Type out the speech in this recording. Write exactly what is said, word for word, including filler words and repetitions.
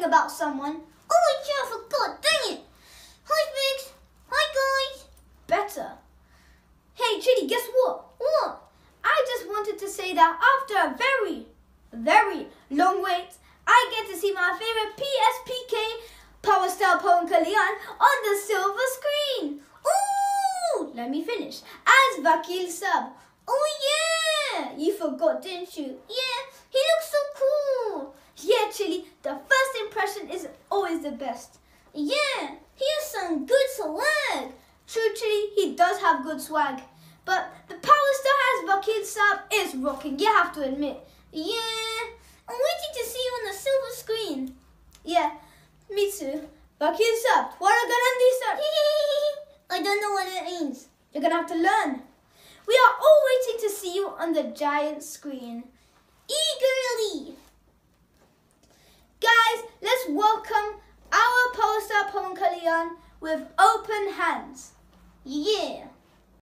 about someone. Oh, yeah, I forgot. Dang it. Hi, Biggs. Hi, guys. Better. Hey, Chitty, guess what? What? I just wanted to say that after a very, very long wait, I get to see my favorite P S P K Power Star Pawan Kalyan on the silver screen. Ooh! Let me finish. As Vakil Sub. Oh, yeah! You forgot, didn't you? Yeah, he looks so cool. Yeah, Chili, the first impression is always the best. Yeah, he has some good swag. True, Chili, he does have good swag. But the Power Star as Vakil Sab is rocking, you have to admit. Yeah, I'm waiting to see you on the silver screen. Yeah, me too. Vakil Sab, what are gonna sir? I don't know what it means. You're gonna have to learn. We are all waiting to see you on the giant screen. Eagerly. Guys, let's welcome our Power Star Pawan Kalyan with open hands. Yeah.